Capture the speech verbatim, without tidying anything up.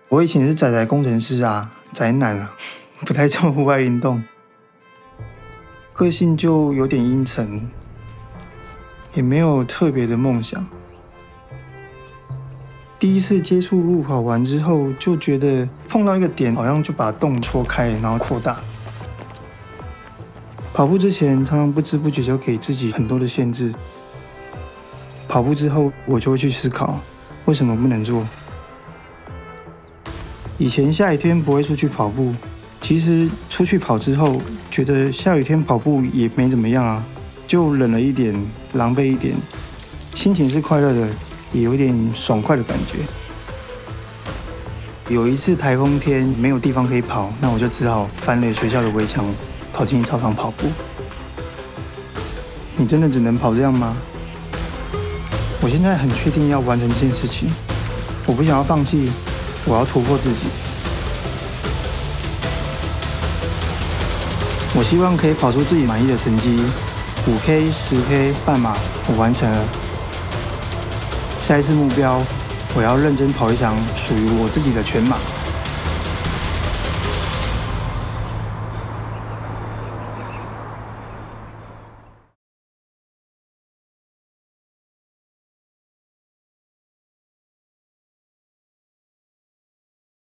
我以前是宅宅工程师啊，宅男啊，不太做户外运动，个性就有点阴沉，也没有特别的梦想。第一次接触路跑完之后，就觉得碰到一个点，好像就把洞戳开，然后扩大。跑步之前，常常不知不觉就给自己很多的限制。跑步之后，我就会去思考，为什么不能做？以前下雨天不会出去跑步，其实出去跑之后，觉得下雨天跑步也没怎么样啊，就冷了一点，狼狈一点，心情是快乐的。也有一点爽快的感觉。有一次台风天没有地方可以跑，那我就只好翻了学校的围墙，跑进操场跑步。你真的只能跑这样吗？我现在很确定要完成这件事情，我不想要放弃，我要突破自己。我希望可以跑出自己满意的成绩，五 K、十 K、半马，我完成了。下一次目标，我要认真跑一场属于我自己的全马。